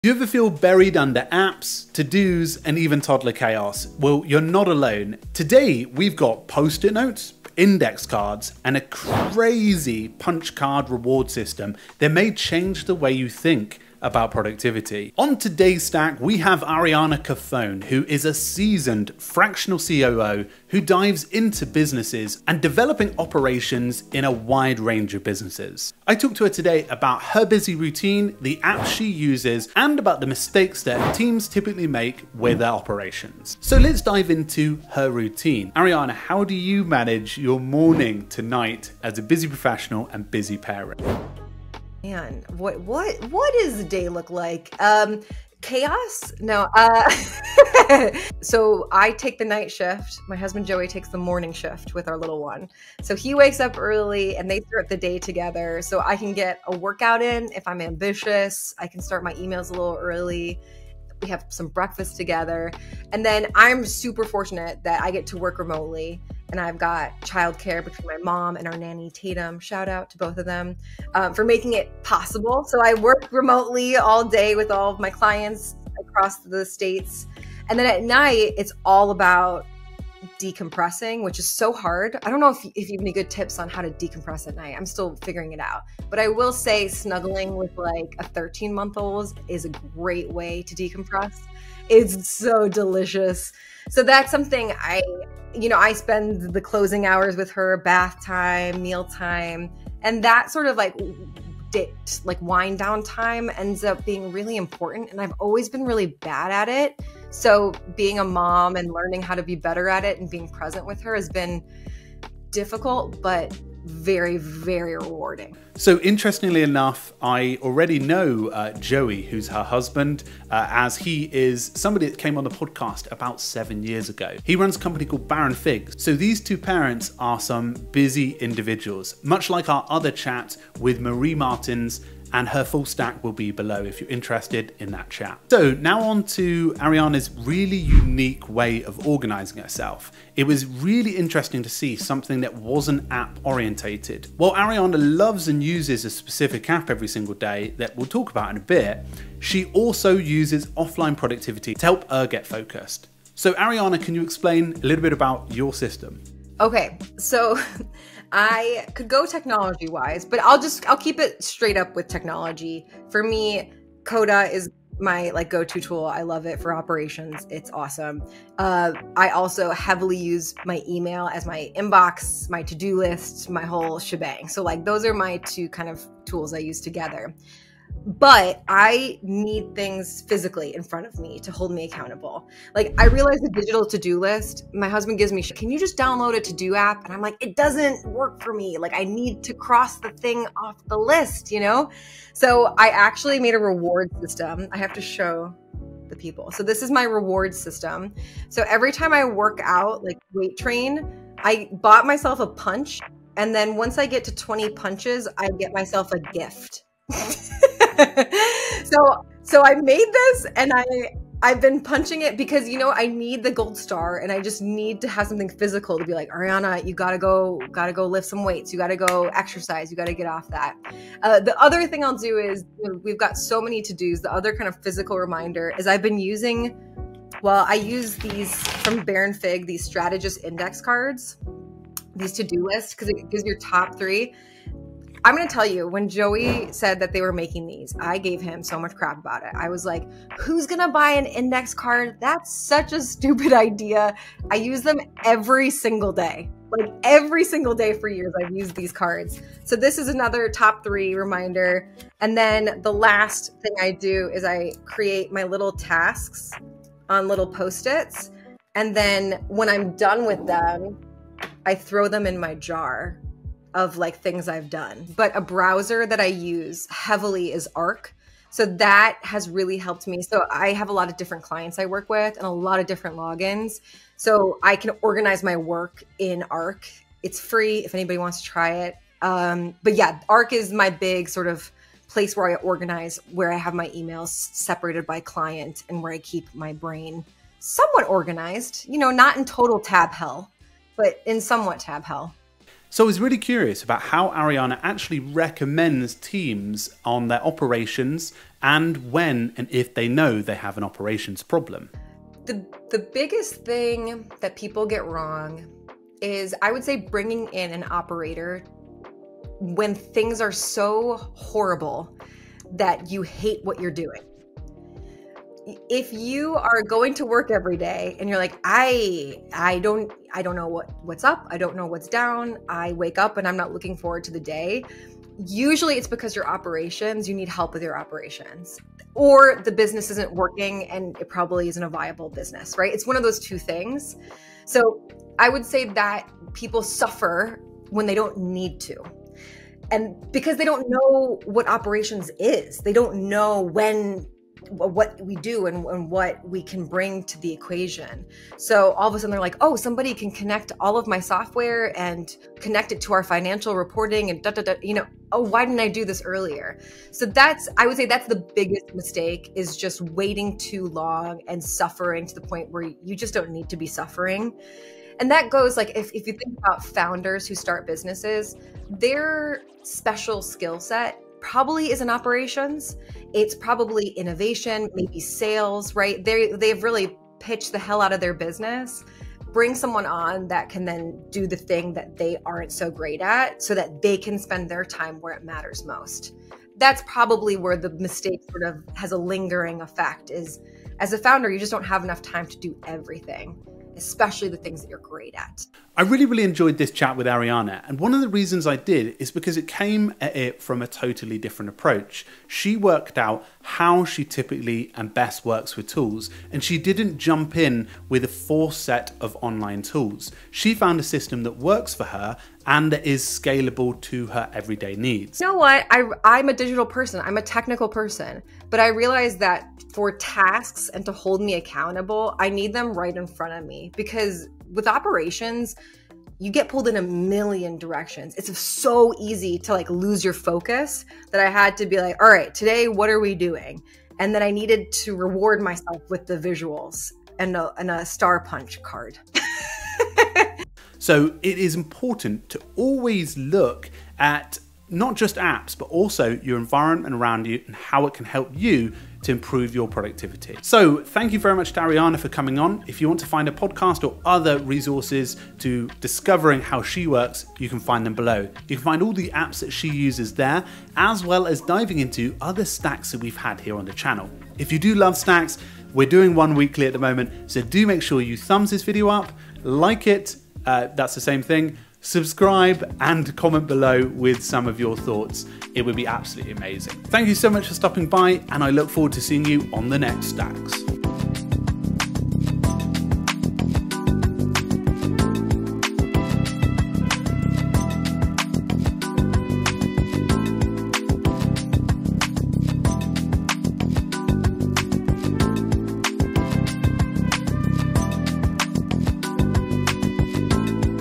Do you ever feel buried under apps, to-dos, and even toddler chaos? Well, you're not alone. Today, we've got post-it notes, index cards, and a crazy punch card reward system that may change the way you think about productivity. On today's stack, we have Ariana Cafone, who is a seasoned fractional COO who dives into businesses and developing operations in a wide range of businesses. I talked to her today about her busy routine, the apps she uses, and about the mistakes that teams typically make with their operations. So let's dive into her routine. Ariana, how do you manage your morning to night as a busy professional and busy parent? Man, what does the day look like? Chaos? No. So I take the night shift. My husband Joey takes the morning shift with our little one. So he wakes up early and they start the day together. So I can get a workout in if I'm ambitious. I can start my emails a little early. We have some breakfast together. And then I'm super fortunate that I get to work remotely. And I've got childcare between my mom and our nanny, Tatum. Shout out to both of them for making it possible. So I work remotely all day with all of my clients across the states. And then at night, it's all about decompressing, which is so hard. I don't know if you have any good tips on how to decompress at night. I'm still figuring it out. But I will say snuggling with like a 13-month-old is a great way to decompress. It's so delicious. So that's something I spend the closing hours with her, bath time, meal time, and that sort of like wind down time ends up being really important. And I've always been really bad at it. So being a mom and learning how to be better at it and being present with her has been difficult, but very, very rewarding. So interestingly enough, I already know Joey, who's her husband, as he is somebody that came on the podcast about 7 years ago. He runs a company called Baron Figs. So these two parents are some busy individuals, much like our other chat with Marie Martins, and her full stack will be below if you're interested in that chat. So now on to Ariana's really unique way of organizing herself. It was really interesting to see something that wasn't app orientated. While Ariana loves and uses a specific app every single day that we'll talk about in a bit, she also uses offline productivity to help her get focused. So Ariana, can you explain a little bit about your system? Okay, so I could go technology wise, but I'll keep it straight up with technology. For me, Coda is my go-to tool. I love it for operations. It's awesome. I also heavily use my email as my inbox, my to-do list, my whole shebang. So those are my two kind of tools I use together. But I need things physically in front of me to hold me accountable. I realize the digital to-do list, my husband gives me, can you just download a to-do app? And I'm like, it doesn't work for me. I need to cross the thing off the list, So I actually made a reward system. I have to show the people. So this is my reward system. So every time I work out, weight train, I bought myself a punch. And then once I get to 20 punches, I get myself a gift. So I made this and I've been punching it because, I need the gold star and I just need to have something physical to be like, Ariana, you gotta go lift some weights. You gotta go exercise. You gotta get off that. The other thing I'll do is we've got so many to-dos. The other kind of physical reminder is I've been using, I use these from Baron Fig, these strategist index cards, these to-do lists, because it gives your top 3. I'm going to tell you, when Joey said that they were making these, I gave him so much crap about it. I was like, who's going to buy an index card? That's such a stupid idea. I use them every single day. Every single day for years, I've used these cards. So this is another top 3 reminder. And then the last thing I do is I create my little tasks on little Post-its. And then when I'm done with them, I throw them in my jar of things I've done. But a browser that I use heavily is Arc. So that has really helped me. So I have a lot of different clients I work with and a lot of different logins. So I can organize my work in Arc. It's free if anybody wants to try it. But yeah, Arc is my big sort of place where I organize, where I have my emails separated by client and where I keep my brain somewhat organized, not in total tab hell, but in somewhat tab hell. So I was really curious about how Ariana actually recommends teams on their operations and when and if they know they have an operations problem. The biggest thing that people get wrong is, I would say, bringing in an operator when things are so horrible that you hate what you're doing. If you are going to work every day and you're like, I don't know what's up, I don't know what's down, I wake up and I'm not looking forward to the day, usually it's because you need help with your operations, or the business isn't working and it probably isn't a viable business, right? It's one of those two things. So I would say that people suffer when they don't need to. And because they don't know what operations is, they don't know what we do and what we can bring to the equation. So all of a sudden they're like, oh, somebody can connect all of my software and connect it to our financial reporting and oh, why didn't I do this earlier? So I would say that's the biggest mistake, is just waiting too long and suffering to the point where you just don't need to be suffering. And that goes, like, if you think about founders who start businesses, their special skill set probably isn't operations. It's probably innovation, maybe sales, right? They've really pitched the hell out of their business. Bring someone on that can then do the thing that they aren't so great at, so that they can spend their time where it matters most. That's probably where the mistake sort of has a lingering effect, is as a founder, you just don't have enough time to do everything, especially the things that you're great at. I really enjoyed this chat with Ariana, and one of the reasons I did is because it came at it from a totally different approach. She worked out how she typically and best works with tools, and she didn't jump in with a forced set of online tools. She found a system that works for her and that is scalable to her everyday needs. You know what? I'm a digital person. I'm a technical person. But I realized that for tasks and to hold me accountable, I need them right in front of me. Because with operations, you get pulled in a million directions. It's so easy to lose your focus that I had to be like, all right, today, what are we doing? And then I needed to reward myself with the visuals and a star punch card. So it is important to always look at not just apps, but also your environment around you and how it can help you to improve your productivity. So thank you very much to Ariana for coming on. If you want to find a podcast or other resources to discovering how she works, you can find them below. You can find all the apps that she uses there, as well as diving into other stacks that we've had here on the channel. If you do love stacks, we're doing one weekly at the moment, so do make sure you thumbs this video up, like it, that's the same thing, subscribe and comment below with some of your thoughts. It would be absolutely amazing. Thank you so much for stopping by, and I look forward to seeing you on the next Stacks.